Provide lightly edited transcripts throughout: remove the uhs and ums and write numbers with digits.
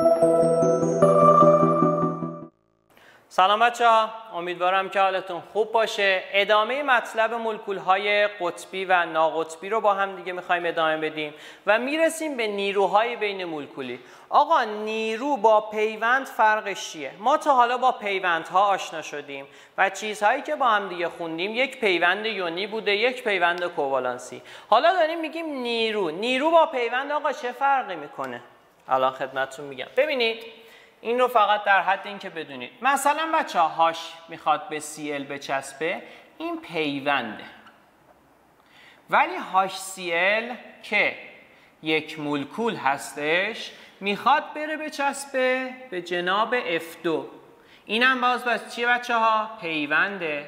سلام بچه‌ها، امیدوارم که حالتون خوب باشه. ادامه مطلب مولکول‌های قطبی و ناقطبی رو با هم دیگه می‌خوایم ادامه بدیم و میرسیم به نیروهای بین مولکولی. آقا نیرو با پیوند فرقش چیه؟ ما تا حالا با پیوندها آشنا شدیم و چیزهایی که با هم دیگه خوندیم یک پیوند یونی بوده، یک پیوند کووالانسی. حالا داریم میگیم نیرو با پیوند آقا چه فرقی میکنه؟ الان خدمتتون میگم. ببینید این رو فقط در حد این که بدونید مثلا بچه ها هاش میخواد به Cl بچسبه، این پیونده، ولی HCl که یک مولکول هستش میخواد بره بچسبه به جناب F2. اینم باز چیه بچه ها؟ پیونده،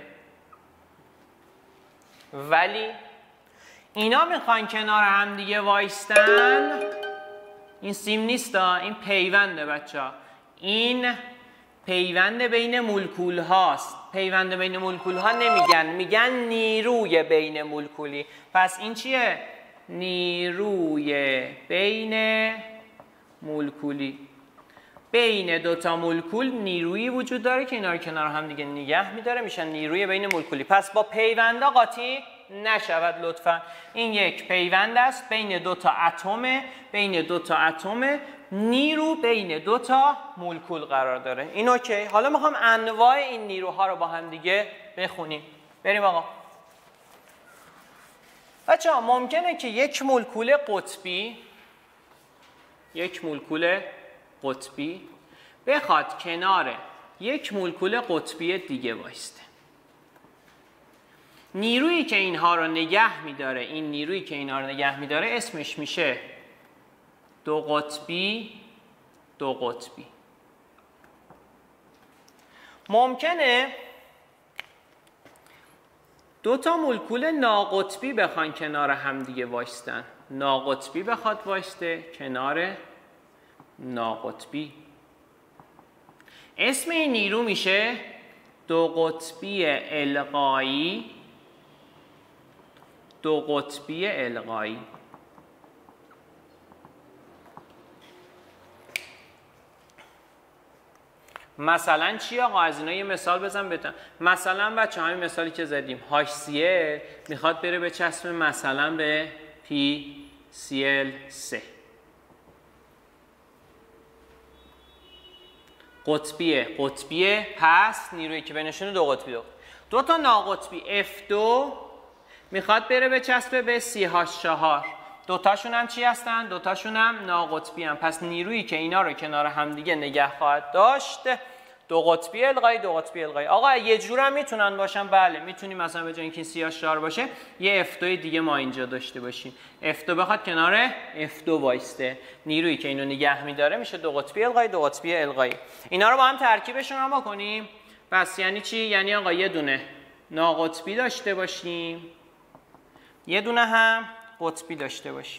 ولی اینا میخوان کنار هم دیگه وایستن. این سیم نیست، این پیونده بچه ها. این پیوند بین مولکول هاست. پیوند بین مولکول ها نمیگن، میگن نیروی بین مولکولی. پس این چیه؟ نیروی بین مولکولی. بین دوتا مولکول نیرویی وجود داره که اینا رو کنار هم دیگه نگه میداره، میشن نیروی بین مولکولی. پس با پیوندا قاطی نشود لطفا. این یک پیوند است بین دوتا اتم، بین دوتا اتم نیرو بین دوتا مولکول قرار داره. این اوکی. حالا میخوام انواع این نیروها رو با هم دیگه بخونیم. بریم آقا. بچه‌ها ممکنه که یک مولکول قطبی بخواد کنار یک مولکول قطبی دیگه وایسته. نیرویی که اینها رو نگه میداره، این نیرویی که اینها رو نگه میداره اسمش میشه دو قطبی. ممکنه دو تا مولکول ناقطبی بخوان کنار هم دیگه وایستن. ناقطبی بخواد وایسته کنار ناقطبی، اسم این نیرو میشه دو قطبی القایی. مثلا چی آقا؟ از اینا یه مثال بزن بهتون. مثلا بچه همین مثالی که زدیم HCl میخواد بره به چسب مثلا به PCl3. قطبیه پس نیرویی که بینشون دو قطبی. دو تا ناقطبی F2 میخواد بره به چسب به CH4. دوتاشون هم چی هستن؟ دوتاشون هم ناقطبی هم. پس نیرویی که اینا رو کنار همدیگه نگه خواهد داشت دو قطبی القایی. آقا یه جور هم میتونن باشن. بله میتونیم مثلا به جای اینکه CH4 باشه یه F2 دیگه ما اینجا داشته باشیم. F2 بخواد کنار F2 وایسته، نیرویی که اینو نگه میداره میشه دو قطبی القایی. اینا رو با هم ترکیبشون هم بکنیم. پس یعنی چی؟ یعنی آقا یه دونه ناقطبی داشته باشیم، یه دونه هم قطبی داشته باشیم.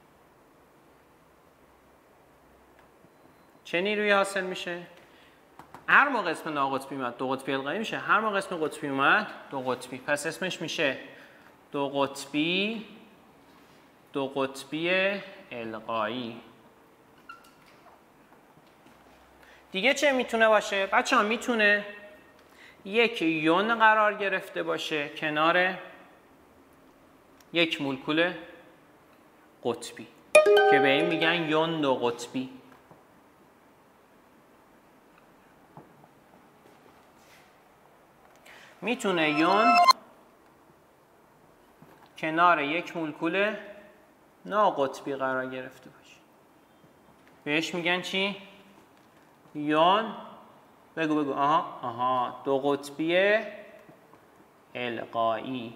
چه نیرویی حاصل میشه؟ هر موقع اسم ناقطبی اومد دو قطبی القایی میشه، هر موقع اسم قطبی اومد دو قطبی. پس اسمش میشه دو قطبی القایی. دیگه چه میتونه باشه؟ بچه‌ها میتونه یک یون قرار گرفته باشه کنار یک مولکول قطبی که به این میگن یون دو قطبی. میتونه یون کنار یک مولکول ناقطبی قرار گرفته باشه. بهش میگن چی؟ یون بگو دو قطبی القایی.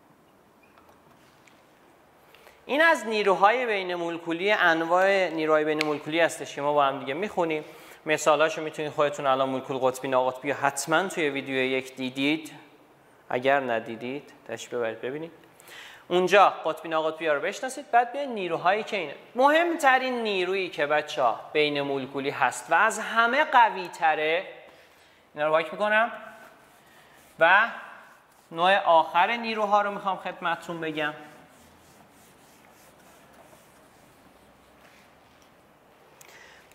این از نیروهای بین مولکولی، انواع نیروهای بین مولکولی هستش که ما با هم دیگه میخونیم. مثالاشو میتونید خودتون الان مولکول قطبی ناقطبی حتما توی ویدیو یک دیدید. اگر ندیدید تشریف ببرید ببینید. اونجا قطبی ناقطبی ها رو بشناسید، بعد بیاید نیروهایی که اینه. مهمترین نیرویی که بچه‌ها بین مولکولی هست و از همه قوی تره، اینا رو پاک میکنم و نوع آخر نیروها رو میخوام خدمتتون بگم.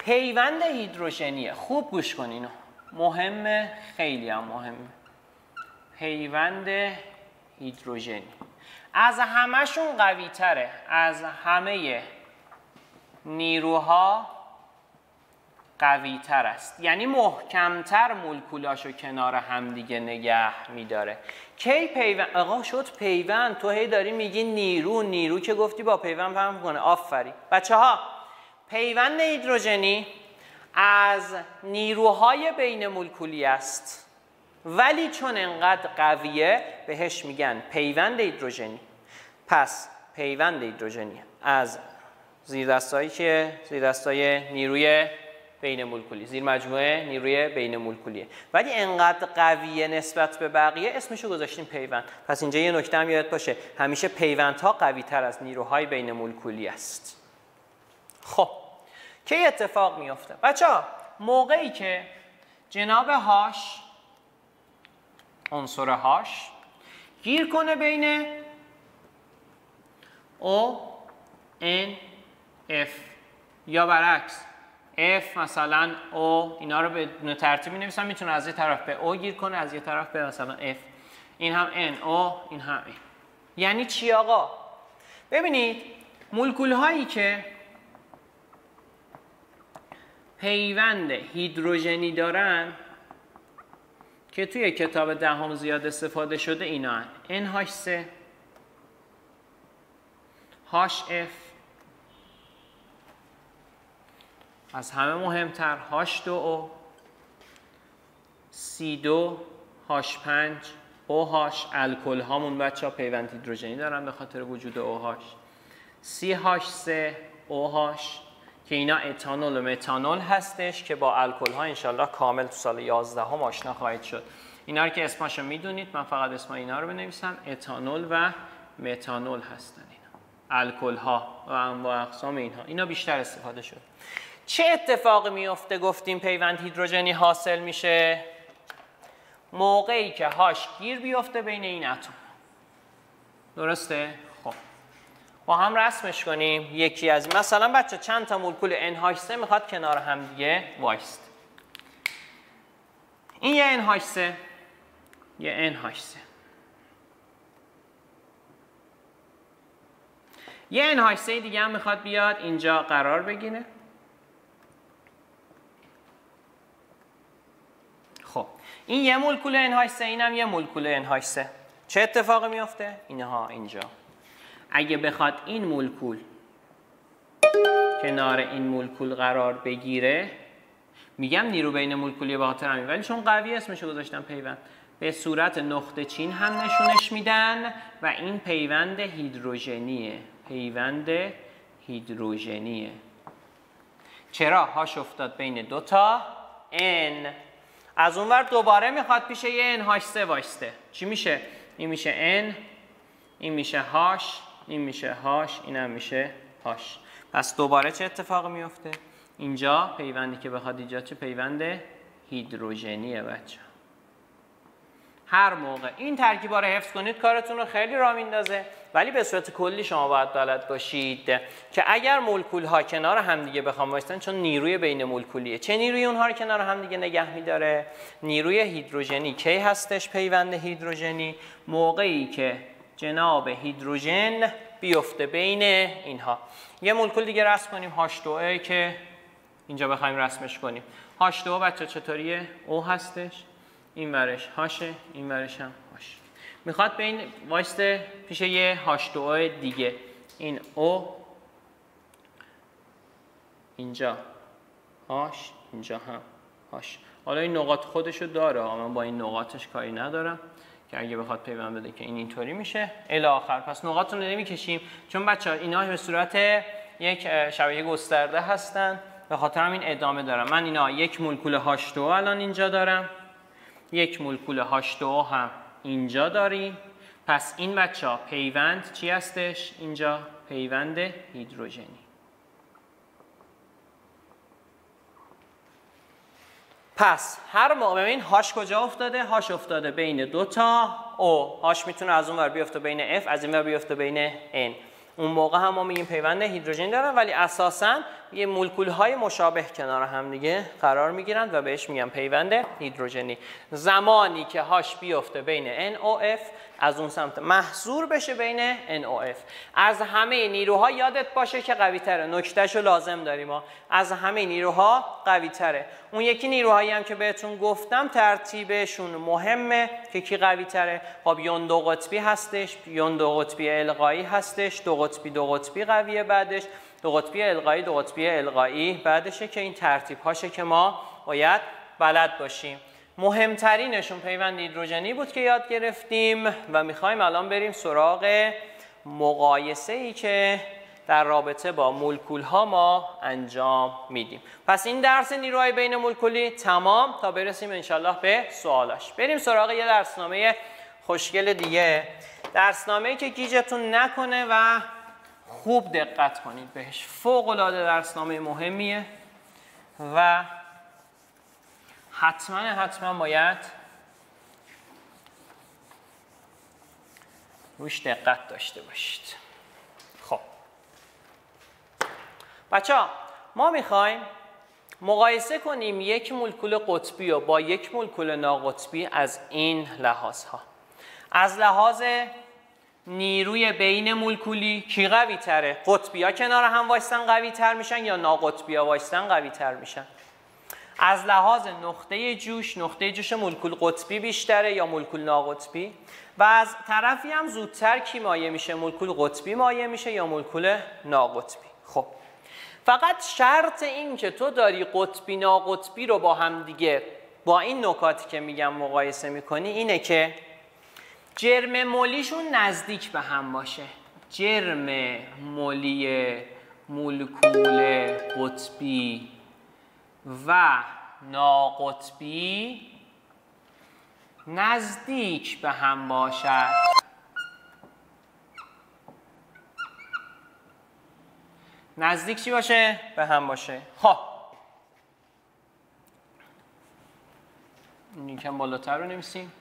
پیوند هیدروژنیه. خوب گوش کن اینو، مهمه، خیلی هم مهمه. پیوند هیدروژنی از همه‌شون قوی تره، از همه نیروها قوی تر است، یعنی محکمتر مولکولاشو کنار همدیگه نگه میداره. کی پیوند؟ آقا شد پیوند، تو هی داری میگی نیرو که گفتی با پیوند فهم کنه. آفرین بچه ها، پیوند هیدروژنی از نیروهای بین مولکولی است، ولی چون انقدر قویه بهش میگن پیوند هیدروژنی. پس پیوند هیدروژنی از زیردستایی که زیردستای نیروی بین مولکولی، زیر مجموعه نیروی بین مولکولیه، ولی انقدر قویه نسبت به بقیه اسمشو گذاشتیم پیوند. پس اینجا یه نکته هم یادت باشه، همیشه پیوندها قوی تر از نیروهای بین مولکولی است. خب کی اتفاق میفته بچه‌ها؟ موقعی که جناب هاش، عنصر هاش گیر کنه بین O N F، یا برعکس F مثلا O، اینا رو به ترتیب می‌نویسم، میتونه از یه طرف به O گیر کنه، از یه طرف به مثلا F، این هم N O، این هم N. یعنی چی آقا؟ ببینید مولکول هایی که پیوند هیدروژنی دارن که توی کتاب دهم زیاد استفاده شده اینا هن: NH3 HF، از همه مهمتر H2O، C2 H5 OH. الکل هامون بچه ها پیوند هیدروژنی دارن به خاطر وجود OH. CH3 OH که اینا اتانول و متانول هستش که با الکل ها انشالله کامل تو سال 11 هم آشنا خواهید شد. اینا رو که اسماشو میدونید، من فقط اسم اینا رو بنویسم. اتانول و متانول هستن اینا، الکل ها و انواع اقسام اینها، اینا بیشتر استفاده شد. چه اتفاقی میفته گفتیم پیوند هیدروژنی حاصل میشه؟ موقعی که هاش گیر بیفته بین این اتم. درسته؟ خب با هم رسمش کنیم. یکی از مثلا بچه چند تا مولکول NH3 میخواد کنار هم دیگه وایست. این یه NH3، یه NH3، یه NH3 دیگه هم میخواد بیاد اینجا قرار بگیره. خب این یه مولکول NH3، اینم یه مولکول NH3. چه اتفاقی میفته؟ اینها اینجا اگه بخواد این مولکول کنار این مولکول قرار بگیره، میگم نیرو بین مولکولی به خاطر همین، ولی چون قوی اسمشو گذاشتم پیوند، به صورت نقطه چین هم نشونش میدن و این پیوند هیدروژنیه. پیوند هیدروژنیه. چرا؟ هاش افتاد بین دوتا N. از اونور دوباره میخواد پیش یه NH3 وایسته. چی میشه؟ این میشه N، این میشه H، این میشه H، این هم میشه H. پس دوباره چه اتفاقی میفته؟ اینجا پیوندی که بخواد ایجاد چه؟ پیوند هیدروژنیه بچه. هر موقع این ترکیبا رو حفظ کنید کارتون رو خیلی راه میندازه، ولی به صورت کلی شما باید بلد باشید که اگر مولکول ها کنار همدیگه بخوام وایسن، چون نیروی بین مولکولیه، چه نیروی اونها رو کنار همدیگه نگه میداره؟ نیروی هیدروژنی. کی هستش پیوند هیدروژنی؟ موقعی که جناب هیدروژن بیفته بین اینها. یه مولکول دیگه رسم کنیم، H2O که اینجا بخوایم رسمش کنیم. H2O بچه چطوریه؟ O هستش، این ورش هاشه، این ورش هم هاش. میخواد به این وایسته پیش یه H2O دیگه. این O، اینجا هاش، اینجا هم هاش. حالا این نقاط خودشو داره، من با این نقاطش کاری ندارم که اگه بخواد پیوند بده که این اینطوری میشه الی آخر. پس نقاط رو نمیکشیم چون بچه‌ها اینا به صورت یک شبکه گسترده هستن، به خاطر همین ادامه دارم. من اینا یک مولکول H2O الان اینجا دارم، یک مولکول H2O هم اینجا داریم. پس این بچه‌ها پیوند چی هستش؟ اینجا پیوند هیدروژنی. پس هر موقع ببین هاش کجا افتاده؟ هاش افتاده بین دوتا O. هاش میتونه از اون ور بیفته بین F، از این ور بیفته بین N. اون موقع هم ما میگیم پیوند هیدروژنی دارن، ولی اساساً یه مولکول‌های مشابه کنار هم دیگه قرار میگیرند و بهش میگن پیوند هیدروژنی. زمانی که هاش بیفته بین NOF، از اون سمت محصور بشه بین NOF. از همه نیروها یادت باشه که قوی تره، نکتهشو لازم داریم ما، از همه نیروها قوی تره. اون یکی نیروهایی هم که بهتون گفتم ترتیبشون مهمه که کی قوی تره. خب یون دو قطبی هستش، یون دو قطبی القایی هستش، دو قطبی قویه، بعدش دو قطبی القایی، دو قطبی القایی بعدشه، که این ترتیب هاشه که ما باید بلد باشیم. مهمترینشون پیوند هیدروژنی بود که یاد گرفتیم و میخوایم الان بریم سراغ مقایسه ای که در رابطه با مولکول ها ما انجام میدیم. پس این درس نیروهای بین مولکولی تمام تا برسیم انشالله به سوالاش. بریم سراغ یه درسنامه خوشگل دیگه، درسنامه‌ای که گیجتون نکنه و خوب دقت کنید بهش. فوق العاده درسنامه مهمیه و حتما باید روش دقت داشته باشید. خب بچه‌ها، ما میخوایم مقایسه کنیم یک مولکول قطبی رو با یک مولکول ناقطبی از این لحاظها. از لحاظ نیروی بین مولکولی کی قوی تره؟ قطبی ها کنار هم وایستن قوی تر میشن یا ناقطبی ها وایستن قوی تر میشن؟ از لحاظ نقطه جوش مولکول قطبی بیشتره یا مولکول ناقطبی؟ و از طرفی هم زودتر کی مایع میشه؟ مولکول قطبی مایع میشه یا مولکول ناقطبی؟ خب فقط شرط این که تو داری قطبی ناقطبی رو با هم دیگه با این نکاتی که میگم مقایسه میکنی اینه که جرم مولیشون نزدیک به هم باشه. جرم مولی مولکول قطبی و ناقطبی نزدیک به هم باشد. نزدیک چی باشه؟ به هم باشه. خب این یکم بالاتر رو نمیسیم.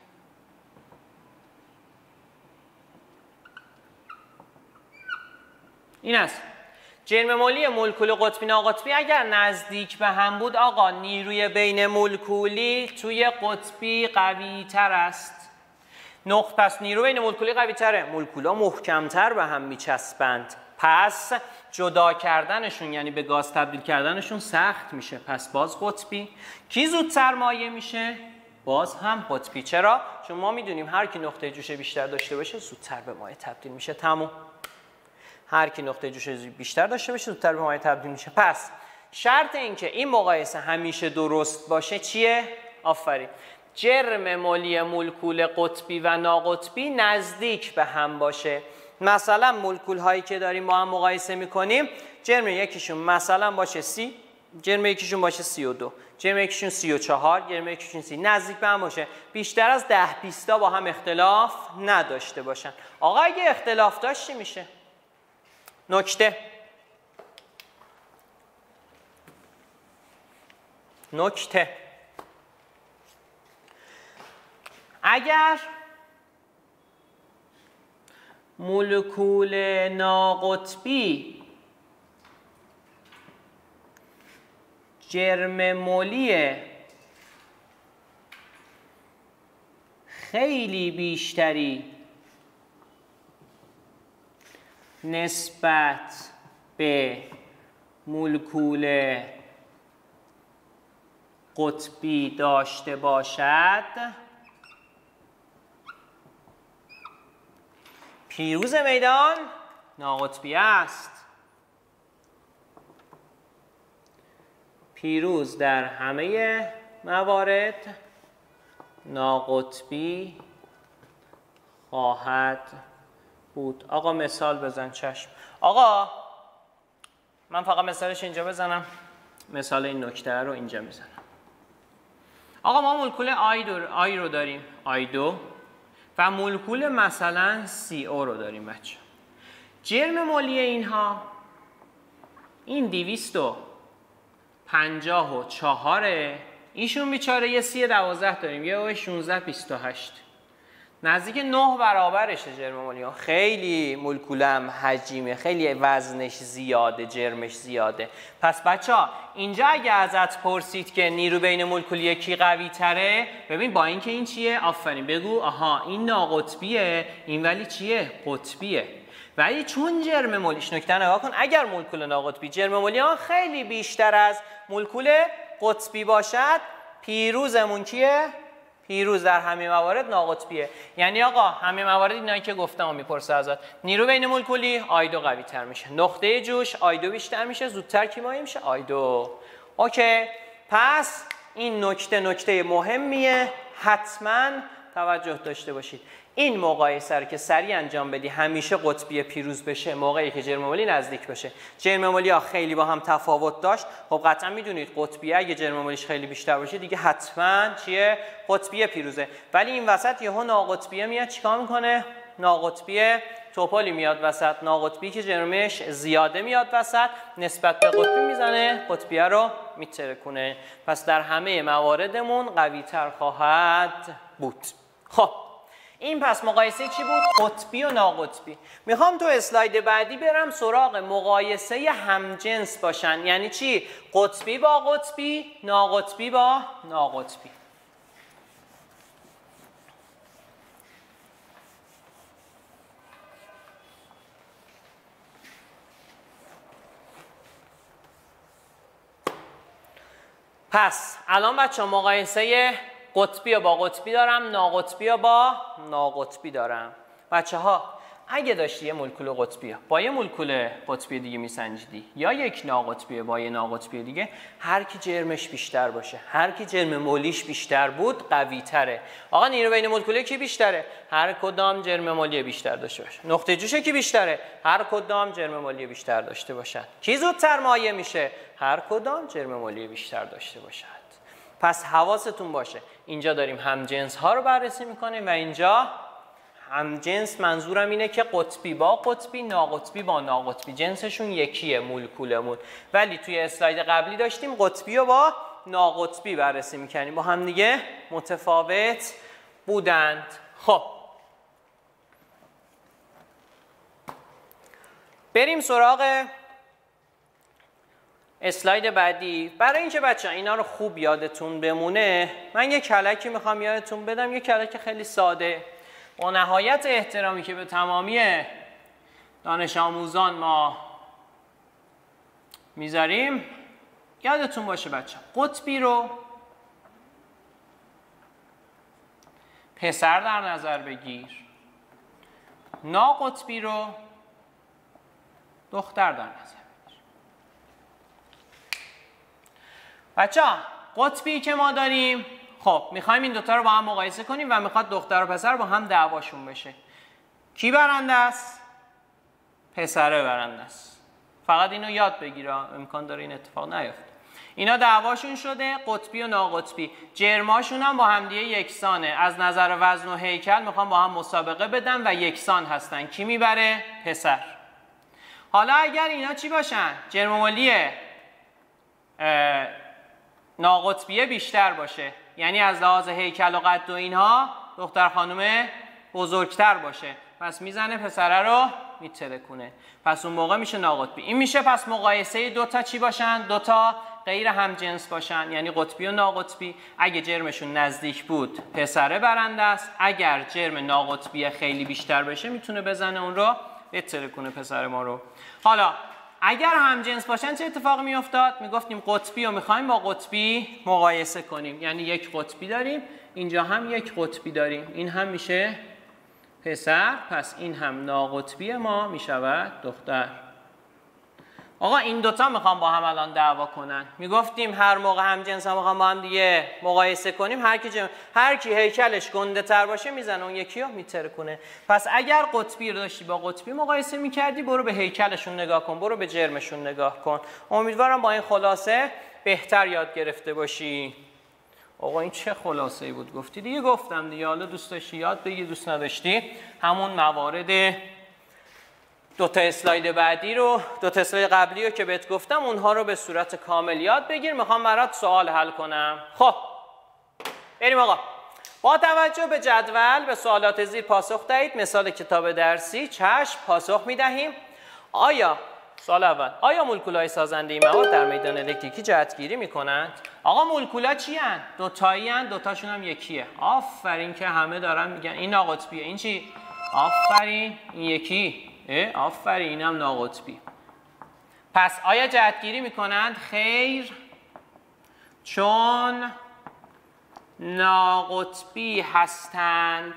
این است جرم مولی مولکول قطبی ناقطبی اگر نزدیک به هم بود آقا نیروی بین مولکولی توی قطبی قوی تر است. پس نیروی بین مولکولی قوی تره، مولکولا محکمتر به هم میچسبند، پس جدا کردنشون یعنی به گاز تبدیل کردنشون سخت میشه. پس باز قطبی. کی زودتر مایع میشه؟ باز هم قطبی. چرا؟ چون ما میدونیم هر کی نقطه جوش بیشتر داشته باشه زودتر به مایع تبدیل میشه. تموم. هر کی نقطه جوش بیشتر داشته باشه زودتر به مایع تبدیل میشه. پس شرط این که این مقایسه همیشه درست باشه چیه؟ آفرین. جرم مولی مولکول قطبی و ناقطبی نزدیک به هم باشه. مثلا مولکول هایی که داریم ما هم مقایسه میکنیم جرم یکیشون مثلا باشه 30، جرم یکیشون باشه 32، جرم یکیشون 34، جرم یکیشون 30، نزدیک به هم باشه. بیشتر از 10-20 تا با هم اختلاف نداشته باشن. آقا اگه اختلاف داشت چی میشه؟ نکته اگر مولکول ناقطبی جرم مولی خیلی بیشتری نسبت به مولکول قطبی داشته باشد پیروز میدان ناقطبی است. پیروز در همه موارد ناقطبی خواهد بود. آقا مثال بزن. چشم. آقا من فقط مثالش اینجا بزنم، مثال این نکته رو اینجا میزنم. آقا ما مولکول آی رو داریم، آی2، و مولکول مثلا CO رو داریم بچه. جرم مولی اینها این 254، ایشون بیچاره یه 30-12 داریم، یه 16-28. نزدیک 9 برابرشه جرم ملی ها. خیلی مولکولم حجیمه، خیلی وزنش زیاده، جرمش زیاده. پس بچه ها اینجا اگه ازت پرسید که نیرو بین مولکولی کی قوی تره، ببین با اینکه این چیه، آفرین بگو آها این ناقطبیه، این ولی چیه، قطبیه. ولی چون جرم ملیش، نکته نگاه کن، اگر مولکول ناقطبی جرم ملی ها خیلی بیشتر از مولکول قطبی باشد، پیروزمون کیه؟ پیروز در همه موارد ناقطبیه. یعنی آقا همه موارد اینایی که گفتم میپرسه ازت. نیرو بین مولکولی آیدو قوی تر میشه، نقطه جوش آیدو بیشتر میشه، زودتر کی مایع میشه؟ آیدو. اوکی، پس این نکته مهمیه، حتما توجه داشته باشید. این مقایسه رو که سریع انجام بدی همیشه قطبی پیروز بشه موقعی که جرم ملی نزدیک بشه. جرم ملی ها خیلی با هم تفاوت داشت، خب قطعا میدونید قطبی اگه جرم ملیش خیلی بیشتر باشه دیگه حتما چیه، قطبی پیروزه. ولی این وسط یهو ناقطبی میاد چیکار میکنه؟ ناقطبی توپالی میاد وسط، ناقطبی که جرمش زیاده میاد وسط، نسبت به قطبی میزنه، قطبی رو میترکونه. پس در همه مواردمون قوی تر خواهد بود. خب این پس مقایسه چی بود؟ قطبی و ناقطبی. میخوام تو اسلاید بعدی برم سراغ مقایسه همجنس باشن. یعنی چی؟ قطبی با قطبی، ناقطبی با ناقطبی. پس الان بچه مقایسه قطبی با قطبی دارم، ناقطبی با ناقطبی دارم. بچه ها اگه داشتی یه مولکول قطبی با یه مولکول قطبی دیگه میسنجیدی یا یک ناقطبی با یه ناقطبی دیگه، هر کی جرمش بیشتر باشه، هر کی جرم مولیش بیشتر بود قوی تره. آقا نیرو بین مولکولی کی بیشتره؟ هر کدام جرم مولی بیشتر داشته باشه. نقطه جوش کی بیشتره؟ هر کدام جرم مولی بیشتر داشته باشد. کی زودتر مایع میشه؟ هر کدام جرم مولی بیشتر داشته باشد. پس حواستون باشه اینجا داریم همجنس ها رو بررسی میکنیم و اینجا همجنس منظورم اینه که قطبی با قطبی، ناقطبی با ناقطبی، جنسشون یکیه مولکولمون. ولی توی اسلاید قبلی داشتیم قطبی رو با ناقطبی بررسی میکنیم، با هم دیگه متفاوت بودند. خب بریم سراغ اسلاید بعدی. برای اینکه بچه اینا رو خوب یادتون بمونه من یه کلکی میخوام یادتون بدم، یه کلک خیلی ساده. با نهایت احترامی که به تمامی دانش آموزان ما میذاریم، یادتون باشه بچه قطبی رو پسر در نظر بگیر، ناقطبی رو دختر در نظر بگیر. بچه قطبی که ما داریم، خب میخوایم این دوتا رو با هم مقایسه کنیم و میخواد دختر و پسر با هم دعواشون بشه. کی برنده است؟ پسره برنده است. فقط اینو یاد بگیره، امکان داره این اتفاق نیفته. اینا دعواشون شده، قطبی و ناقطبی. جرماشون هم با هم دیگه یکسانه. از نظر وزن و هیکل میخوام با هم مسابقه بدن و یکسان هستن. کی میبره؟ پسر. حالا اگر اینا چی باشن؟ جرم مولی ناقطبیه بیشتر باشه، یعنی از لحاظ هیکل و قد و اینها دختر خانم بزرگتر باشه، پس میزنه پسره رو میترکونه، پس اون موقع میشه ناقطبی. این میشه پس مقایسه دوتا چی باشن؟ دوتا غیر همجنس باشن، یعنی قطبی و ناقطبی. اگه جرمشون نزدیک بود پسره برنده است، اگر جرم ناقطبی خیلی بیشتر بشه میتونه بزنه اون رو بترکونه پسر ما رو. حالا اگر همجنس باشن چه اتفاقی میافتاد؟ میگفتیم قطبی رو میخوایم با قطبی مقایسه کنیم، یعنی یک قطبی داریم، اینجا هم یک قطبی داریم، این هم میشه پسر، پس این هم ناقطبی ما میشود دختر. آقا این دوتا میخوام با هم الان دعوا کنن، میگفتیم هر موقع همجنس هم میخوام با هم دیگه مقایسه کنیم، هر کی هیکلش گنده تر باشه میزنه اون یکی رو میترکونه. پس اگر قطبی رو داشتی با قطبی مقایسه میکردی، برو به هیکلشون نگاه کن، برو به جرمشون نگاه کن. امیدوارم با این خلاصه بهتر یاد گرفته باشی. آقا این چه خلاصه‌ای بود گفتی؟ دیگه گفتم دیگه، حالا دوست داشتی یاد بگی، دوست نداشتی همون موارد دوتا اسلاید بعدی رو، دوتا اسلاید قبلی رو که بهت گفتم اونها رو به صورت کامل یاد بگیر. میخوام برات سوال حل کنم. خب بریم آقا. با توجه به جدول به سوالات زیر پاسخ دهید. مثال کتاب درسی. چشم، پاسخ می‌دهیم. سوال اول، آیا مولکول‌های سازنده مواد در میدان الکتریکی جهت‌گیری می‌کنند؟ آقا مولکولا چی هستند؟ دوتایی هستند، دوتاشون هم یکیه. آفرین که همه دارن میگن این ناقطبیه. این چی؟ آفرین، این یکی. آفرین، اینم ناقطبی. پس آیا جهت‌گیری می‌کنند؟ خیر، چون ناقطبی هستند.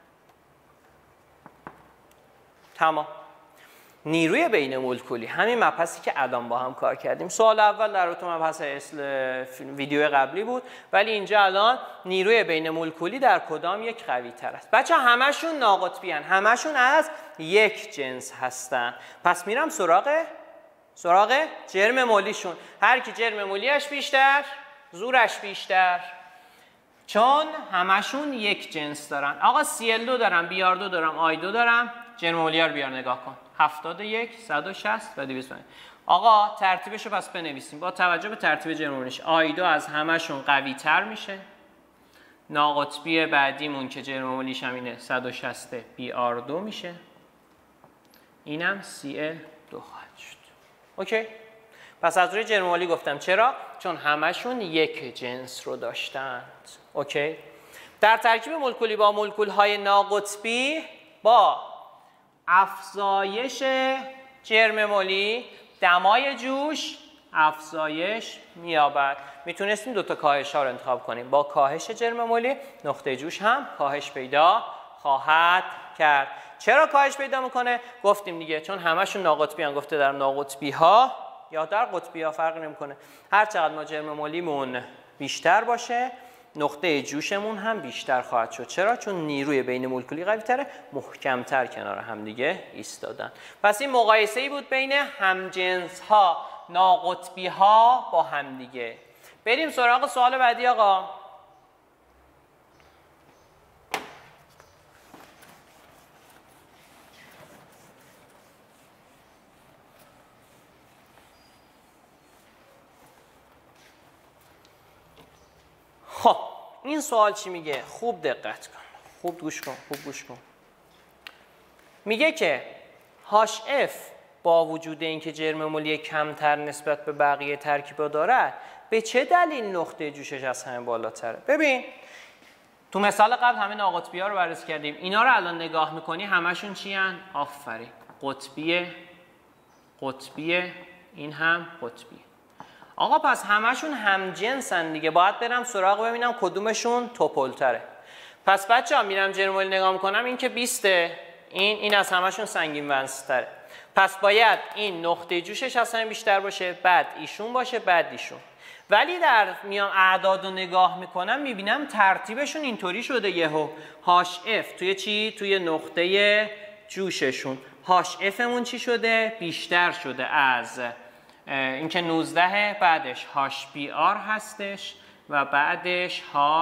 تمام. نیروی بین مولکولی، همین مبحثی که الان با هم کار کردیم. سوال اول در رابطه مبحث ویدیو قبلی بود، ولی اینجا الان نیروی بین مولکولی در کدام یک قوی تر است. بچه همشون ناقطبی هستند، همشون از یک جنس هستن. پس میرم سراغ جرم مولیشون. هر کی جرم مولیش بیشتر، زورش بیشتر، چون همشون یک جنس دارن. آقا Cl2 دارم، Br2 دارم، I2 دارم. جرم مولی رو بیار نگاه کن. 71 160 و 250. آقا ترتیبش رو پس بنویسیم. با توجه به ترتیب جرم مولیش I2 از همشون قوی تر میشه. ناقطبی بعدیمون که جرم مولیش هم اینه 160 Br2 میشه. اینم Cl2 خواهد شد. اوکی؟ پس از روی جرم مولی گفتم. چرا؟ چون همشون یک جنس رو داشتند. اوکی؟ در ترکیب مولکولی با مولکول‌های ناقطبی با افزایش جرم مولی دمای جوش افزایش می‌یابد. میتونستیم دو تا کاهش‌ها رو انتخاب کنیم. با کاهش جرم مولی نقطه جوش هم کاهش پیدا خواهد کرد. چرا کاهش پیدا میکنه؟ گفتیم دیگه، چون همشون ناقطبی ان. گفته در ناقطبی ها یا در قطبی ها فرق نمیکنه. هر چقدر ما جرم مولیمون بیشتر باشه، نقطه جوشمون هم بیشتر خواهد شد. چرا؟ چون نیروی بین مولکولی قوی تره، محکمتر کنار هم دیگه ایستادن. پس این مقایسه ای بود بین همجنس ها، ناقطبی ها با هم دیگه. بریم سراغ سوال بعدی آقا. خب این سوال چی میگه؟ خوب دقت کن، خوب گوش کن. میگه که HF با وجود اینکه جرم مولی کمتر نسبت به بقیه ترکیبا داره، به چه دلیل نقطه جوشش از همه بالاتره؟ ببین تو مثال قبل همه ناقطبی‌ها رو بررسی کردیم. اینا رو الان نگاه میکنی همشون چی ان؟ آفرین، قطبیه، این هم قطبیه. آقا پس همشون همجنسن دیگه. باید برم سراغ ببینم کدومشون توپلتره. پس بچه‌ها میرم جرم مولی نگاه میکنم، این که 20، این از همشون سنگین ونستره. پس باید این نقطه جوشش از همه بیشتر باشه، بعد ایشون باشه، بعد ایشون. ولی در میام اعداد رو نگاه میکنم میبینم ترتیبشون اینطوری شده. یهو HF توی چی؟ توی نقطه جوششون HFمون چی شده؟ بیشتر شده از این که 19، بعدش HBr هستش و بعدش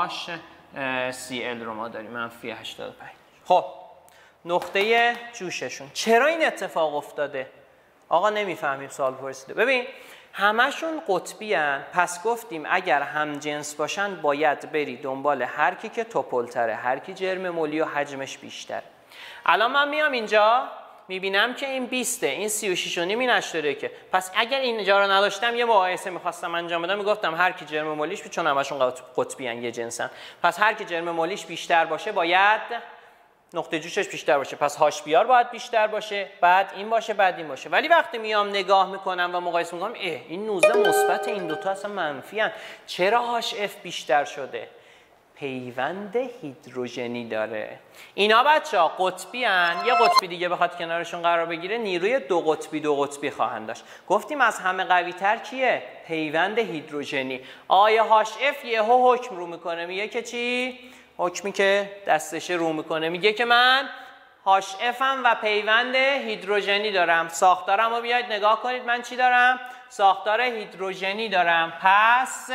HCl رو ما داریم منفی 85. خب نقطه جوششون چرا این اتفاق افتاده؟ آقا نمیفهمیم، سوال پرسیده. ببین همشون قطبی هن، پس گفتیم اگر هم جنس باشن باید بری دنبال هر کی که توپلتره، هر کی جرم مولی و حجمش بیشتره. الان من میام اینجا میبینم که این 20، این 36 و نیم، این 80 که. پس اگر اینجا رو نداشتم یه مقایسه میخواستم انجام بدم، میگفتم هر کی جرم مولیش چون همشون قطبی ان، یه جنسن، پس هر کی جرم مولیش بیشتر باشه باید نقطه جوشش بیشتر باشه، پس HBr باید بیشتر باشه، بعد این باشه، بعد این باشه. ولی وقتی میام نگاه میکنم و مقایسه میکنم، این 19 مثبت، این دوتا اصلا منفی ان. چرا HF بیشتر شده؟ پیوند هیدروژنی داره. اینا بچه‌ها قطبی ان، یه قطبی دیگه بخواد کنارشون قرار بگیره نیروی دو قطبی خواهند داشت. گفتیم از همه قوی تر کیه؟ پیوند هیدروژنی. آیا HF یهو حکم رو میکنه، میگه که چی؟ حکمی که دستش رو میکنه میگه که من HF هم و پیوند هیدروژنی دارم. ساختارم رو بیاید نگاه کنید، من چی دارم؟ ساختار هیدروژنی دارم. پس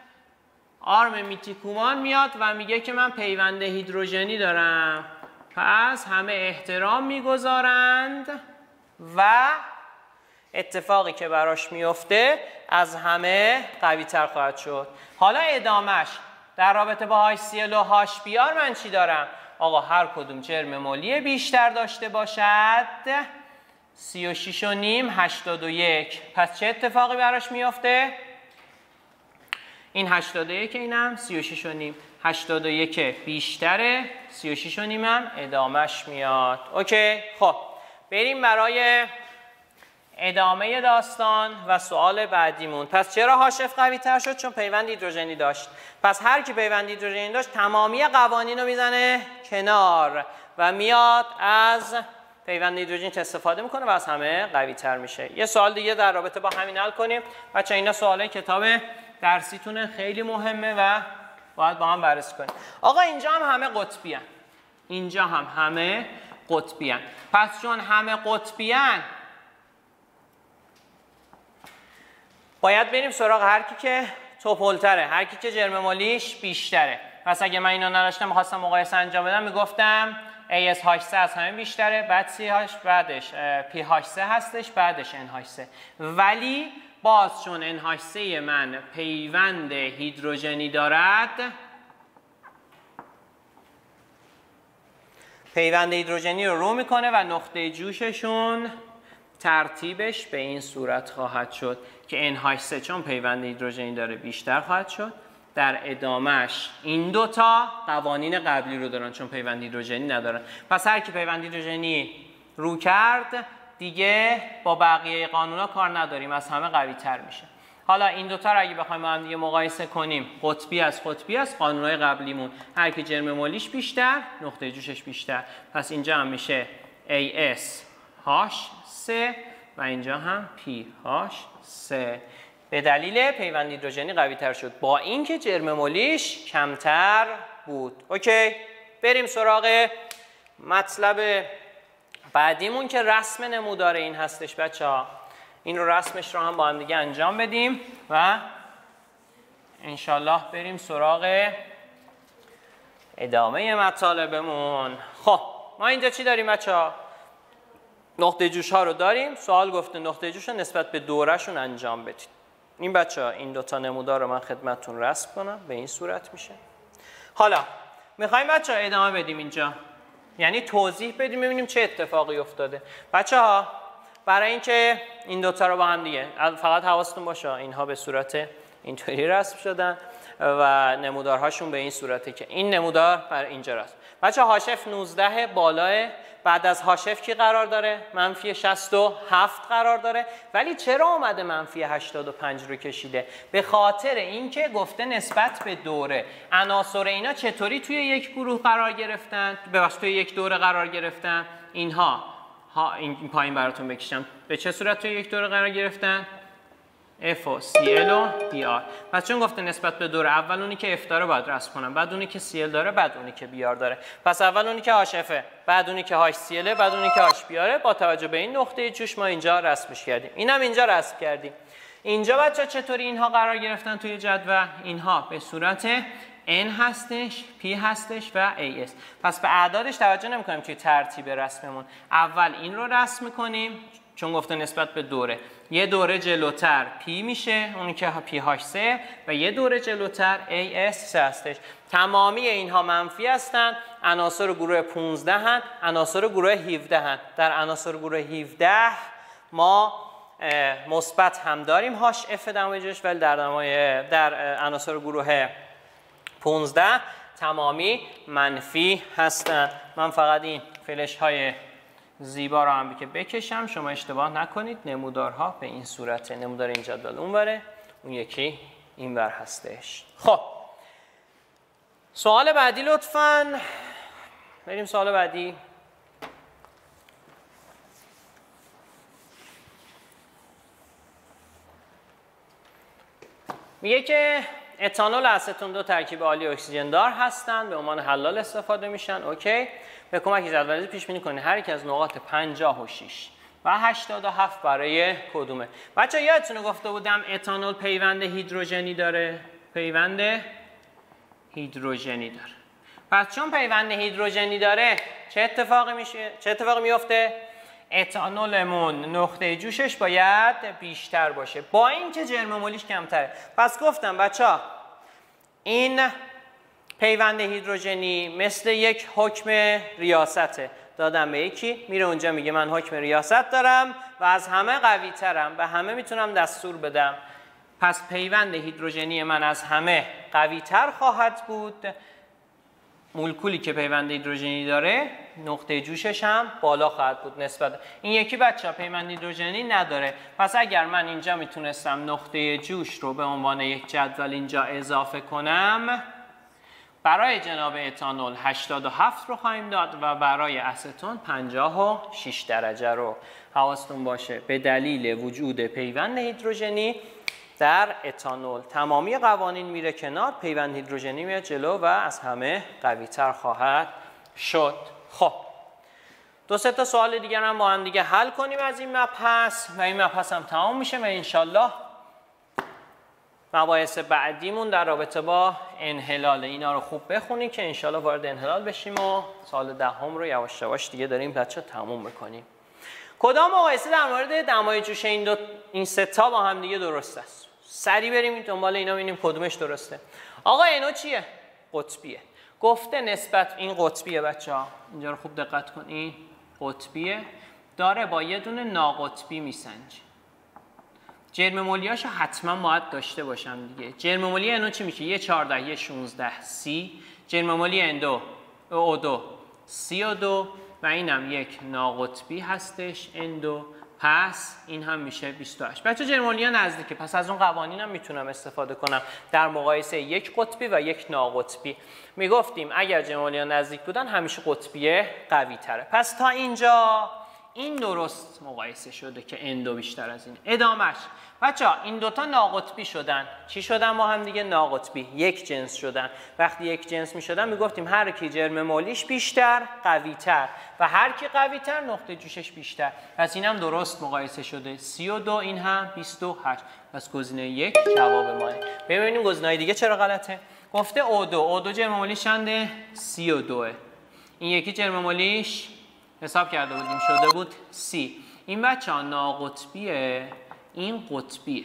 آرم میتیکومان میاد و میگه که من پیوند هیدروژنی دارم. پس همه احترام میگذارند و اتفاقی که براش میفته از همه قوی تر خواهد شد. حالا ادامش در رابطه با HCl و HBr من چی دارم؟ آقا هر کدوم جرم ملی بیشتر داشته باشد 36 و نیم 81. پس چه اتفاقی براش میافته؟ این 81 اینم 36 و نیم 81 بیشتره 36 و نیم هم ادامش میاد. اوکی. خب بریم برای ادامه داستان و سوال بعدیمون. پس چرا HF قوی تر شد؟ چون پیوند هیدروژنی داشت. پس هر کی پیوند هیدروژنی داشت تمامی قوانین رو میزنه کنار و میاد از پیوند هیدروژنی استفاده میکنه و از همه قوی تر میشه. یه سوال دیگه در رابطه با همین حل کنیم. بچه اینا سوالای کتاب درسیتونه، خیلی مهمه و باید با هم بررسی کنیم. آقا اینجا هم همه قطبی هن. اینجا هم همه قطبی هن. پس چون همه قطبی هن باید بریم سراغ هر کی که توپلتره، هر کی که جرم ملیش بیشتره. پس اگه من اینو نداشتم می‌خواستم مقایسه انجام بدم میگفتم ASH3 از همه بیشتره، بعد CH، بعدش PH3 هستش، بعدش NH3. ولی باز چون NH3 من پیوند هیدروژنی دارد، پیوند هیدروژنی رو میکنه و نقطه جوششون ترتیبش به این صورت خواهد شد که NH3 چون پیوند هیدروژنی داره بیشتر خواهد شد. در ادامهش این دوتا قوانین قبلی رو دارن چون پیوند هیدروژنی ندارن. پس هر کی پیوند هیدروژنی رو کرد دیگه با بقیه قانونا کار نداریم، از همه قوی تر میشه. حالا این دوتا رو اگه بخوایم با هم دیگه مقایسه کنیم، قطبی از قطبی است، قانونهای قبلیمون هر کی جرم ملیش بیشتر نقطه جوشش بیشتر. پس اینجا هم میشه ASH3 و اینجا هم PH3 به دلیل پیوند هیدروژنی قوی تر شد با اینکه جرم ملیش کمتر بود. اوکی. بریم سراغ مطلب بعدیمون که رسم نمودار این هستش بچه‌ها. این رو رسمش رو هم با هم دیگه انجام بدیم و انشالله بریم سراغ ادامه مطالبمون. خب ما اینجا چی داریم بچه‌ها؟ نقطه جوش ها رو داریم. سوال گفته نقطه جوش رو نسبت به دوره‌شون انجام بدید. این بچه‌ها این دوتا نمودار رو من خدمتتون رسم کنم، به این صورت میشه. حالا میخوایم بچه‌ها ادامه بدیم اینجا، یعنی توضیح بدیم ببینیم چه اتفاقی افتاده. بچه‌ها برای اینکه این دوتا رو با هم دیگه فقط حواستون باشه اینها به صورت اینطوری رسم شدن و نمودارهاشون به این صورته که این نمودار بر اینجا رسم. بچه‌ها HF 19 بالاه، بعد از HF کی قرار داره؟ منفی 67 قرار داره. ولی چرا اومده منفی 85 رو کشیده؟ به خاطر اینکه گفته نسبت به دوره عناصر اینا چطوری توی یک گروه قرار گرفتن؟ ببخشید توی یک دوره قرار گرفتن. اینها این پایین براتون بکشم به چه صورت توی یک دوره قرار گرفتن؟ F و CL و BR. پس چون گفته نسبت به دوره، اول اونی که F داره باید رسم کنم، بعد اونی که CL داره، بعد اونی که BR داره. پس اول اونی که HF، بعد اونی که HCL، بعد اونی که HBR. با توجه به این نقطه جوش ما اینجا رسمش کردیم. اینم اینجا رسم کردیم. اینجا بچه چطوری اینها قرار گرفتن توی جدول؟ اینها به صورت N هستش، P هستش و AS. پس به اعدادش توجه نمی‌کنیم توی ترتیب رسممون. اول این رو رسم می‌کنیم چون گفته نسبت به دوره. یه دوره جلوتر P میشه، اونی که PH3 و یه دوره جلوتر AS3 هستش. تمامی اینها منفی هستن. عناصر گروه 15 هن، عناصر گروه 17 هن. در عناصر گروه 17 ما مثبت هم داریم HF دمجش، ولی در عناصر گروه 15 تمامی منفی هستن. من فقط این فلش های زیبا رو هم که بکشم، شما اشتباه نکنید. نمودارها به این صورته. نمودار این جدول اونوره، اون یکی اینور هستش. خب سوال بعدی لطفاً. بریم سوال بعدی. میگه که اتانول و استون دو ترکیب عالی اکسیژن دار هستند، به عنوان حلال استفاده میشن. اوکی. به کمک جدول پیش بینی کنید هر یک از نقاط 56 و 87 برای کدومه. بچه‌ها یادتونه گفته بودم اتانول پیوند هیدروژنی داره. پیوند هیدروژنی داره. پس چون پیوند هیدروژنی داره چه اتفاقی میشه؟ چه اتفاقی میفته؟ اتانولمون نقطه جوشش باید بیشتر باشه با اینکه جرم مولیش کمتره. پس گفتم بچه‌ها این پیوند هیدروژنی مثل یک حکم ریاسته. دادم به یکی، میره اونجا میگه من حکم ریاست دارم و از همه قوی ترم، به همه میتونم دستور بدم. پس پیوند هیدروژنی من از همه قوی تر خواهد بود. مولکولی که پیوند هیدروژنی داره نقطه جوشش هم بالا خواهد بود نسبت. این یکی بچه ها پیوند هیدروژنی نداره. پس اگر من اینجا میتونستم نقطه جوش رو به عنوان یک جدول اینجا اضافه کنم، برای جناب اتانول 87 رو خواهیم داد و برای استون 56 درجه رو. حواستون باشه به دلیل وجود پیوند هیدروژنی در اتانول تمامی قوانین میره کنار، پیوند هیدروژنی میاد جلو و از همه قوی تر خواهد شد. خب دو سه تا سوال دیگر هم با هم دیگه حل کنیم از این مبحث و این مبحث هم تمام میشه و انشالله مباحث بعدیمون در رابطه با انحلال. اینا رو خوب بخونیم که انشالله وارد انحلال بشیم و سال دهم رو یواش یواش دیگه داریم بچه تموم بکنیم. کدام مقایسه در مورد دمای جوش این سه تا با هم دیگه درست است؟ سریع بریم دنبال اینا ببینیم کدومش درسته. آقا اینو چیه؟ قطبیه. گفته نسبت این قطبیه بچه‌ها. اینجا رو خوب دقت کنین. قطبیه داره با یه دونه ناقطبی میسنجه. جرم مولیاشو حتما باید داشته باشم دیگه. جرم مولی اینو چی میشه؟ یه 14 یه 16 سی. جرم مولی اندو O2 CO2 و اینم یک ناقطبی هستش اندو. پس این هم میشه 28. بچه جرمولیا نزدیکه، پس از اون قوانین هم میتونم استفاده کنم در مقایسه یک قطبی و یک ناقطبی. میگفتیم اگر جرمولیا نزدیک بودن همیشه قطبیه قوی تره. پس تا اینجا این درست مقایسه شده که اندو بیشتر از اینه. ادامش بچه ها این دوتا ناقطبی شدن. چی شدن با هم دیگه؟ ناقطبی، یک جنس شدن. وقتی یک جنس می شدن میگفتیم هر کی جرم مولیش بیشتر قوی تر و هر کی قوی تر نقطه جوشش بیشتر. پس این هم درست مقایسه شده. 32 این هم 28. پس گزینه یک جواب ماه. ببینیم گزینه‌های دیگه چرا غلطه. گفته O2 جرم مولیش چنده؟ 32. این یکی جرم مولیش حساب کرده بودیم شده بود 30. این بچه ها ناقطبیه، این قطبیه.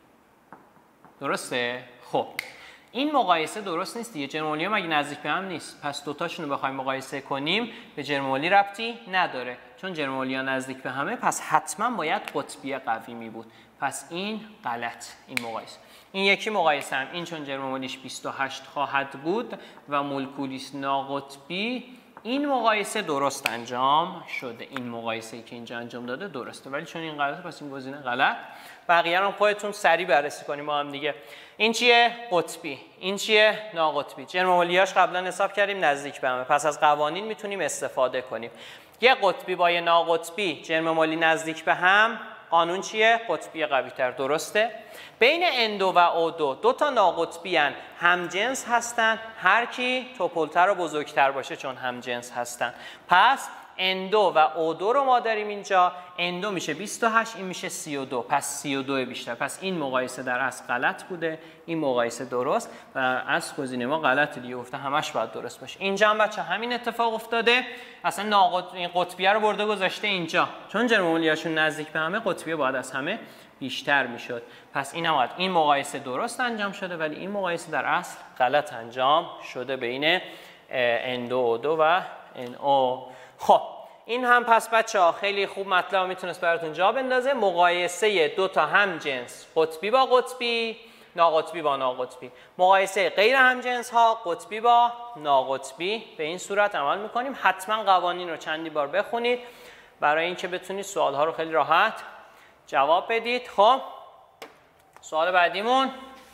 درسته؟ خب این مقایسه درست نیست دیگه. جرم مولی مگه نزدیک به هم نیست؟ پس دوتاشون رو بخوایم مقایسه کنیم به جرم مولی ربطی نداره. چون جرم مولی ها نزدیک به همه پس حتما باید قطبی قوی می بود. پس این غلط این مقایسه. این یکی مقایسه هم این چون جرم مولیش 28 خواهد بود و مولکولیش ناقطبی، این مقایسه درست انجام شده. این مقایسه‌ای که اینجا انجام داده درسته، ولی چون این غلطه پس این گزینه غلط. بقیه رو خودتون سریع بررسی کنیم با هم دیگه. این چیه؟ قطبی. این چیه؟ ناقطبی. جرم مولیاش قبلا حساب کردیم نزدیک به همه، پس از قوانین میتونیم استفاده کنیم. یه قطبی با یه ناقطبی جرم مولی نزدیک به هم، قانون چیه؟ قطبی قوی تر. درسته؟ بین اندو و O2 دو تا ناقطبی هن. هم جنس هستن، هر کی توپلتر و بزرگتر باشه چون هم جنس هستن. پس اندو و O2 رو ما داریم اینجا. اندو میشه 28، این میشه 32. پس 32 بیشتر. پس این مقایسه در اصل غلط بوده، این مقایسه درست و از گزینه ما غلط دیگه. گفته همش باید درست باشه. اینجا هم بچه همین اتفاق افتاده. اصلا این قطبیه رو برده گذاشته اینجا. چون جرم مولیاشون نزدیک به همه، قطبیه باید از همه بیشتر میشد. پس این هم این مقایسه درست انجام شده ولی این مقایسه در اصل غلط انجام شده بین اندو O2 و NO. خب این هم پس بچه ها خیلی خوب مطلب میتونست براتون جا بندازه. مقایسه دو تا هم جنس، قطبی با قطبی، ناقطبی با ناقطبی. مقایسه غیر هم جنس ها، قطبی با ناقطبی. به این صورت عمل میکنیم. حتما قوانین رو چندی بار بخونید برای اینکه بتونید سوال ها رو خیلی راحت جواب بدید. خب سوال بعدیمون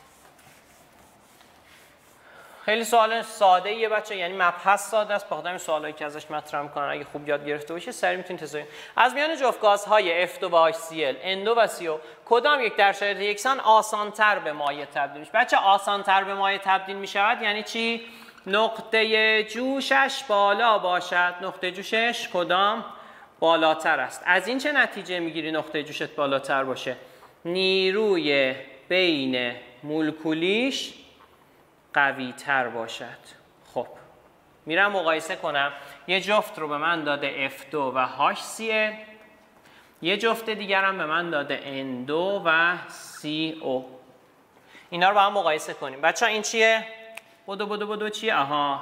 خیلی سوال ساده ایه بچه، یعنی مبحث ساده است. بخاطر این سوالایی که ازش مطرح میکنن اگه خوب یاد گرفته باشید سریع میتونید تست کنید. از میان جفت گازهای F2 و HCl، اندو و CO کدام یک در شرایط یکسان آسان‌تر به مایع تبدیل میشه؟ بچه آسان‌تر به مایع تبدیل میشود یعنی چی؟ نقطه جوشش بالا باشد. نقطه جوشش کدام؟ بالاتر است. از این چه نتیجه میگیری نقطه جوشت بالاتر باشه؟ نیروی بین مولکولیش قوی تر باشد. خب میرم مقایسه کنم. یه جفت رو به من داده F2 و HCl، یه جفت دیگرم به من داده N2 و CO. اینا رو با هم مقایسه کنیم. بچه این چیه؟ بدو چیه؟ آها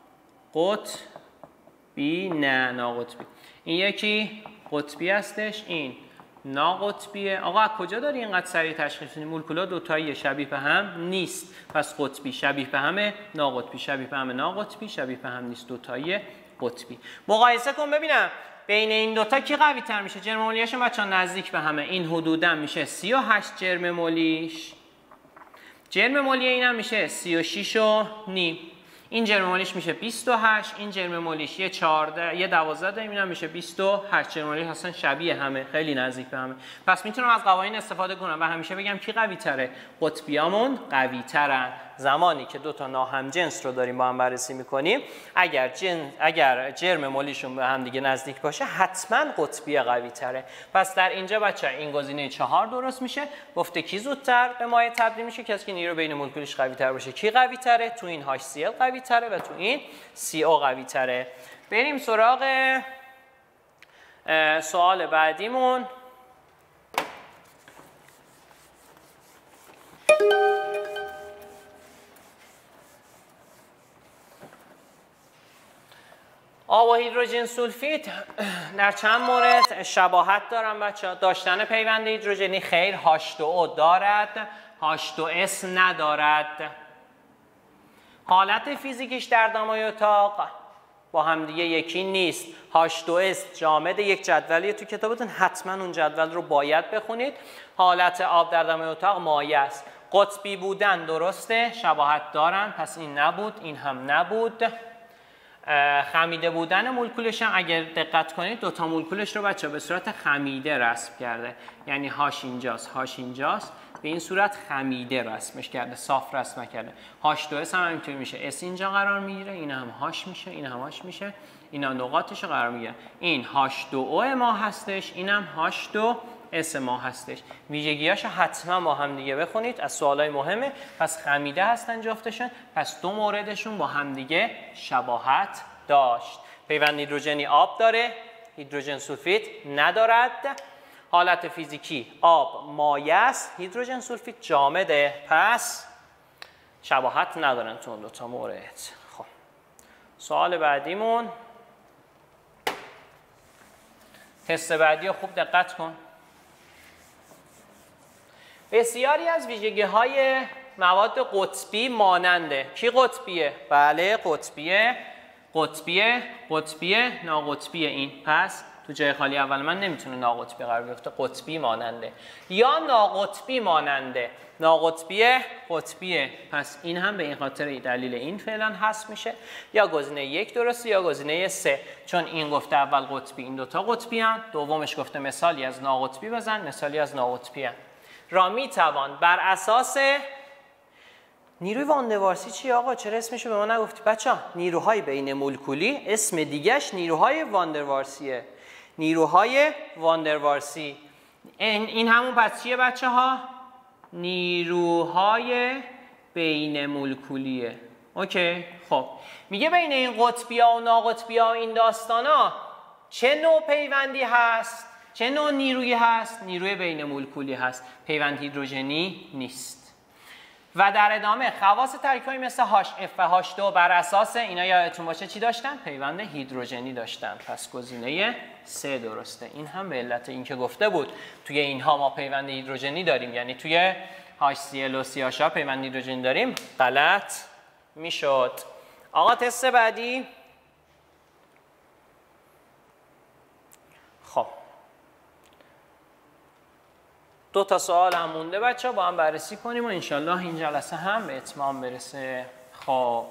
قطبی نه ناقطبی. این یکی قطبی هستش، این ناقطبیه. آقا از کجا داری اینقدر سریع تشخیص میدی؟ مولکولا دوتایی شبیه به هم نیست، پس قطبی شبیه به همه، ناقطبی شبیه به همه، ناقطبی شبیه به هم نیست، دوتایی قطبی. مقایسه کن ببینم بین این دوتا کی قوی تر میشه؟ جرم مولیشون بچه‌ها نزدیک به همه. این حدوداً میشه 38 جرم مولیش، جرم مولی اینم میشه 36 و نیم. این جرم مولیش میشه 28، این جرم مولیش یه 14 یه 12 داریم، اینم میشه 28. جرم مولیش اصلا شبیه همه، خیلی نزدیک به همه. پس میتونم از قوانین استفاده کنم و همیشه بگم کی قوی تره؟ قطبیامون قوی ترن. زمانی که دو تا ناهمجنس رو داریم با هم بررسی میکنیم، اگر جرم مولیشون به هم دیگه نزدیک باشه حتما قطبی قوی تره. پس در اینجا بچه این گزینه 4 درست میشه. گفته کی زودتر به مایع تبدیل میشه؟ کسی که نیرو بین مولکولش قوی تر باشه. کی قوی تره؟ تو این HCl قوی تره و تو این CO قوی تره. بریم سراغ سوال بعدیمون. آب و هیدروژن سولفید در چند مورد شباهت دارن بچه‌ها. داشتن پیوند هیدروژنی خیر، H2O دارد، H2S ندارد. حالت فیزیکیش در دمای اتاق با همدیگه یکی نیست. H2S جامد یک جدولیه تو کتابتون، حتما اون جدول رو باید بخونید. حالت آب در دمای اتاق مایع است. قطبی بودن درسته، شباهت دارن، پس این نبود، این هم نبود. خمیده بودن مولکولش هم اگر دقت کنید دوتا مولکولش رو بچه به صورت خمیده رسم کرده، یعنی هاش اینجاست، هاش اینجاست، به این صورت خمیده رسمش کرده، صاف رسم کرده. H2S هم همینطوری میشه، S اینجا قرار میگیره، این هم هاش میشه، این هم هاش میشه، اینا نقاطش رو قرار میگیره. این H2O ما هستش، این هم H2S ما هستش. ویژگیاشو حتما با هم دیگه بخونید، از سوالای مهمه. پس خمیده هستن جفتشون، پس دو موردشون با هم دیگه شباهت داشت. پیوند هیدروژنی آب داره، هیدروژن سولفید ندارد. حالت فیزیکی آب مایع است، هیدروژن سولفید جامده، پس شباهت ندارن تو اون دوتا مورد. خب سوال بعدیمون، تست بعدی رو خوب دقت کن. بسیاری از ویژگی‌های مواد قطبی ماننده. کی قطبیه؟ بله قطبیه، قطبیه، ناقطبیه. این پس تو جای خالی اول من نمیتونه ناقطبی قرار بیفته، قطبی ماننده یا ناقطبی ماننده. ناقطبیه، قطبیه، پس این هم به این خاطر دلیل این فعلا حذف میشه. یا گزینه 1 درسته یا گزینه 3، چون این گفته اول قطبی، این دوتا قطبی هم، دومش گفته مثالی از ناقطبی بزن، مثالی از ناقطبی هم. را میتوان بر اساس نیروی واندروارسی. چی آقا؟ چرا اسمشو به ما نگفتی؟ بچه‌ها نیروهای بین مولکولی اسم دیگه‌اش نیروهای واندروارسیه. نیروهای واندروارسی این همون پس چیه بچه‌ها؟ نیروهای بین مولکولیه. اوکی. خب میگه بین این قطبی‌ها و ناقطبی‌ها و این داستانا چه نوع پیوندی هست؟ چه نوع نیرویی هست؟ نیروی بین مولکولی هست، پیوند هیدروژنی نیست. و در ادامه خواص ترکیبی مثل HF و H2 بر اساس اینا یادتون باشه چی داشتن؟ پیوند هیدروژنی داشتن. پس گزینه 3 درسته. این هم به علت اینکه گفته بود توی اینها ما پیوند هیدروژنی داریم، یعنی توی HCl و CH پیوند هیدروژنی داریم، غلط میشد. آقا تست بعدی. خب دو تا سوال هم مونده بچه، با هم بررسی کنیم و انشالله این جلسه هم به اتمام برسه. خب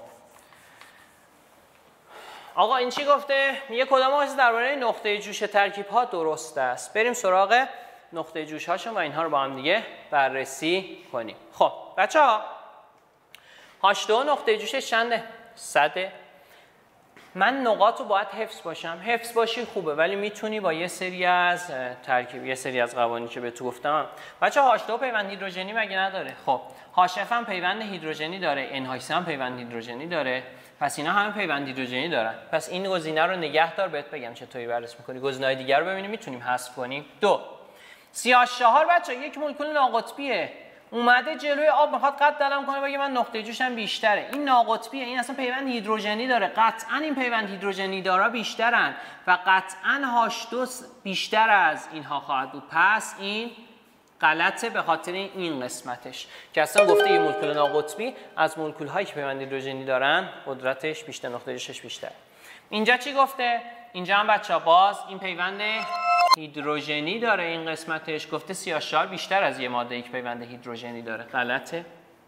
آقا این چی گفته؟ میگه کدام آقایز درباره نقطه جوش ترکیب ها درست است. بریم سراغ نقطه جوش هاشون و اینها رو با هم دیگه بررسی کنیم. خب بچه ها H2 نقطه جوشش چنده؟ 100. من نقاط رو باید حفظ باشم. حفظ باشی خوبه، ولی میتونی با یه سری از ترکیب، یه سری از قوانینی که به تو گفتم. بچه‌ها H2 پیوند هیدروژنی مگه نداره؟ خب HF هم پیوند هیدروژنی داره، NH3 هم پیوند هیدروژنی داره، پس اینا همه پیوند هیدروژنی دارن. پس این گزینه رو نگه دار، بهت بگم چطوری بررسی می‌کنی. گزینه‌های دیگر رو ببینیم میتونیم حذف کنیم. 2 CH4 بچه‌ها یک مولکول ناقطبیه. اومده جلوی آب میخواد قد دلم کنه بگه من نقطه جوشم بیشتره. این ناقطبیه، این اصلا پیوند هیدروژنی داره. قطعا این پیوند هیدروژنی دارا بیشترن و قطعا H2 بیشتر از اینها خواهد بود. پس این غلطه به خاطر این قسمتش که اصلا گفته یه مولکول ناقطبی از مولکول هایی که پیوند هیدروژنی دارن قدرتش بیشتر، نقطه جوشش بیشتر. اینجا چی گفته؟ اینجا هم بچه‌ها باز این پیوند هیدروژنی داره. این قسمتش گفته CH4 بیشتر از یه ماده که پیوند هیدروژنی داره. غلطه.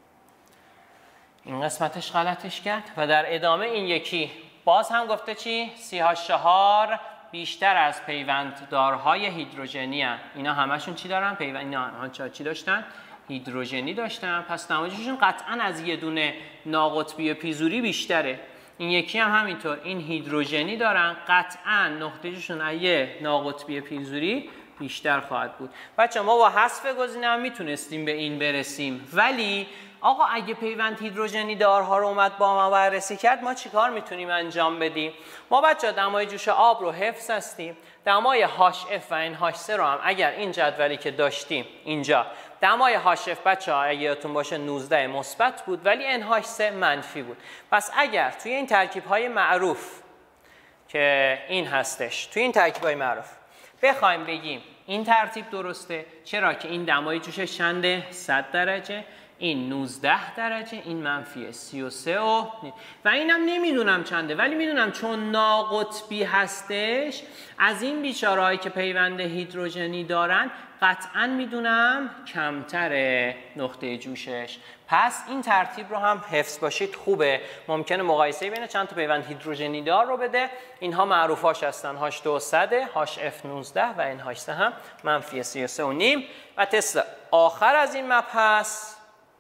این قسمتش غلطش کرد. و در ادامه این یکی باز هم گفته چی؟ CH4 بیشتر از پیونددارهای هیدروژنی هستند. اینا همشون چی دارن؟ اینا چی داشتن؟ هیدروژنی داشتن. پس نمایششون قطعا از یه دونه ناقطبی پیزوری بیشتره. این یکی هم همینطور، این هیدروژنی دارن، قطعا نقطه‌شون از یه ناقطبی پیزوری بیشتر خواهد بود. بچه ما با حذف گزینه هم میتونستیم به این برسیم، ولی آقا اگه پیوند هیدروژنی دارها رو اومد با ما بررسی کرد، ما چیکار میتونیم انجام بدیم؟ ما بچه دمای جوش آب رو حفظ هستیم. دمای HF و NH3 رو هم اگر این جدولی که داشتیم اینجا دمای HF بچه ها اگه یادتون باشه 19 مثبت بود ولی NH3 منفی بود. پس اگر توی این ترکیب های معروف که این هستش، توی این ترکیب های معروف بخوایم بگیم این ترتیب درسته، چرا که این دمای جوشش چنده؟ 100 درجه، این 19 درجه، این منفی 33 و اینم نمیدونم چنده، ولی میدونم چون ناقطبی هستش از این بیچارهایی که پیوند هیدروژنی دارن قطعا میدونم کمتره نقطه جوشش. پس این ترتیب رو هم حفظ باشید خوبه. ممکنه مقایسه بین چند تا پیوند هیدروژنی دار رو بده. اینها معروفاش هستن H2 100، HF 19 و NH3 هم منفی 33.5. و تست آخر از این مبحث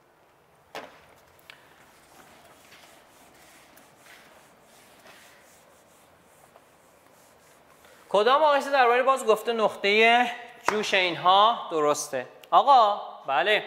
کدام مقایسه درباره باز گفته نقطه جوش اینها درسته؟ آقا بله،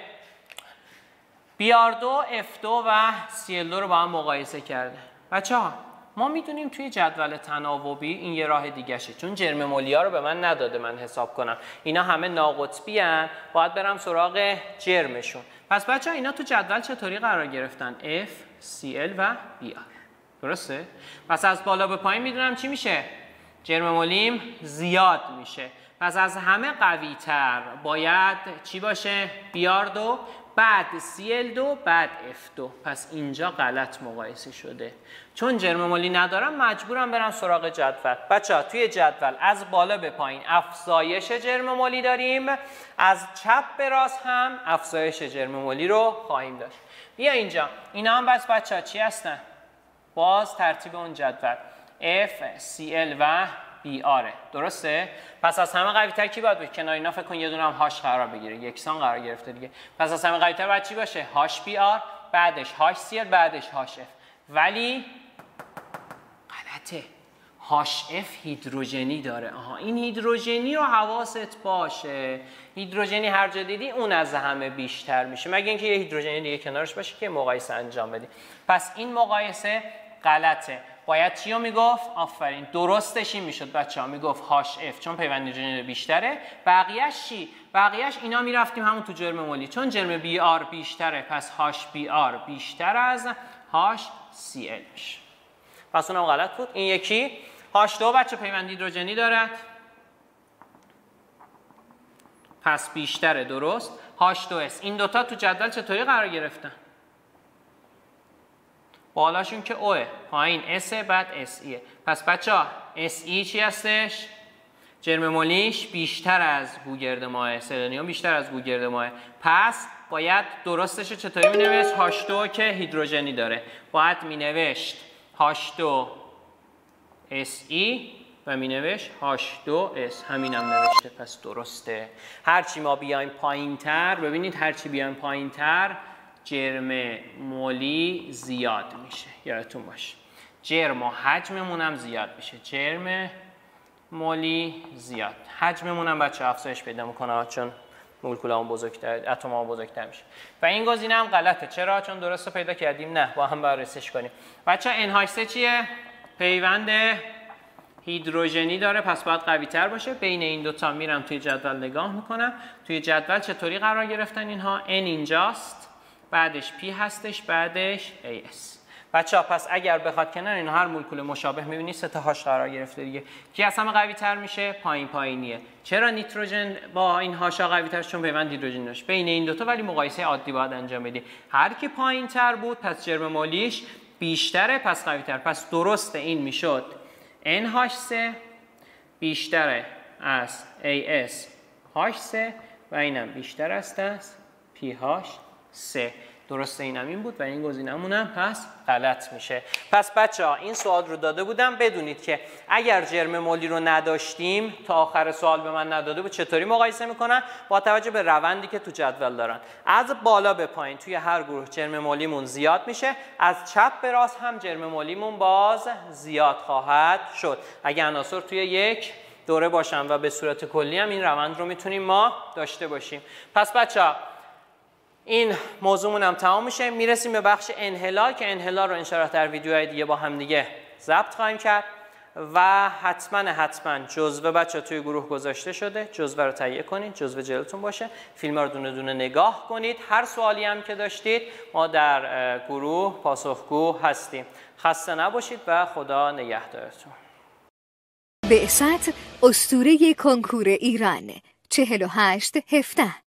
BR2 F2 و CL2 رو با هم مقایسه کرده. بچه‌ها ما میدونیم توی جدول تناوبی این یه راه دیگه شه، چون جرم مولیا رو به من نداده من حساب کنم. اینا همه ناقطبی ان، باید برم سراغ جرمشون. پس بچه‌ها اینا تو جدول چطوری قرار گرفتن؟ F، CL و BR. درسته؟ پس از بالا به پایین میدونم چی میشه؟ جرم مولیم زیاد میشه. پس از همه قوی تر باید چی باشه؟ BR2 بعد CL2 بعد F2. پس اینجا غلط مقایسه شده. چون جرم مولی ندارم مجبورم برم سراغ جدول. بچه‌ها توی جدول از بالا به پایین افزایش جرم مولی داریم، از چپ به راست هم افزایش جرم مولی رو خواهیم داشت. بیا اینجا اینا هم بس بچه‌ها چی هستن؟ باز ترتیب اون جدول F، CL و BR. درسته؟ پس از همه قوی تر کی باید باشه؟ کنار اینا فکر کن یه دونه هم H قرار بگیره، یکسان قرار گرفته دیگه. پس از همه قوی تر باید چی باشه؟ HBr بعدش HCl بعدش HF. ولی غلطه. HF هیدروژنی داره. آها این هیدروژنی رو حواست باشه. هیدروژنی هر جا دیدی اون از همه بیشتر میشه، مگه اینکه یه هیدروژنی دیگه کنارش باشه که مقایسه انجام بدی. پس این مقایسه غلطه. باید چی رو میگفت؟ آفرین، درستش این میشد بچه‌ها، میگفت HF چون پیوند هیدروژنی بیشتره. بقیه‌اش چی؟ بقیه‌اش اینا میرفتیم همون تو جرم مولی، چون جرم BR بیشتره پس HBr بیشتر از HCl میشه. پس اونم غلط بود. این یکی H2 بچه پیوند هیدروژنی دارد پس بیشتره. درست. H2S این دوتا تو جدول چطوری قرار گرفتن؟ بالاشون که اوه، پایین S بعد SE. پس بچه‌ها SE چی هستش؟ جرم مولیش بیشتر از گوگرد ماه، سلنیوم بیشتر از گوگرد ماه. پس باید درستش رو چطوری می نوشت؟ H2 که هیدروژنی داره باید می نوشت H2 SE و می نوشت H2S. همینم نوشته پس درسته. هرچی ما بیایم پایین تر، ببینید هرچی بیایم پایین تر جرم مولی زیاد میشه. یادتون باشه جرم و حجممون هم زیاد میشه. جرم مولی زیاد، حجممون هم بچه افزایش پیدا میکنه چون مولکولامون بزرگتر، اتم‌ها بزرگتر میشه. و این گزینه هم غلطه. چرا؟ چون درست پیدا کردیم؟ نه، با هم بررسیش کنیم. بچه NH3 چیه؟ پیوند هیدروژنی داره، پس باید قوی تر باشه. بین این دوتا میرم توی جدول نگاه میکنم. توی جدول چطوری قرار گرفتن اینها؟ N اینجاست، بعدش P هستش، بعدش AS. بچه‌ها پس اگر بخواد کنار این هر مولکول مشابه می‌بینی 3 تا هاش قرار گرفته دیگه. کی از همه قوی تر میشه؟ پایین پایینیه. چرا نیتروژن با این هاشا قوی تر؟ چون پیوند هیدروژن داشت. بین این دوتا ولی مقایسه عادی باید انجام بدی. هر کی پایین‌تر بود پس جرم مالیش بیشتره، پس قوی تر. پس درسته این میشد NH3 بیشتره از ASH3 و اینم بیشتر است از PH3. درسته اینم این بود و این گزینه‌مونم پس غلط میشه. پس بچه‌ها این سوال رو داده بودم بدونید که اگر جرم مولی رو نداشتیم تا آخر سوال به من نداده بود چطوری مقایسه میکنن؟ با توجه به روندی که تو جدول دارن. از بالا به پایین توی هر گروه جرم مولیمون زیاد میشه، از چپ به راست هم جرم مولیمون باز زیاد خواهد شد. اگه عناصر توی یک دوره باشن و به صورت کلی هم این روند رو میتونیم ما داشته باشیم. پس بچه‌ها این موضوعمون هم تمام میشه. میرسیم به بخش انحلال که انحلال رو انشاءالله در ویدیوهای دیگه با هم دیگه ضبط خواهیم کرد و حتما جزوه بچه توی گروه گذاشته شده، جزوه رو تهیه کنید، جزوه جلوتون باشه، فیلم رو دونه دونه نگاه کنید. هر سوالی هم که داشتید ما در گروه پاسخگو هستیم. خسته نباشید و خدا نگهدارتون. بعثت اسطوره کنکور ایران 48-17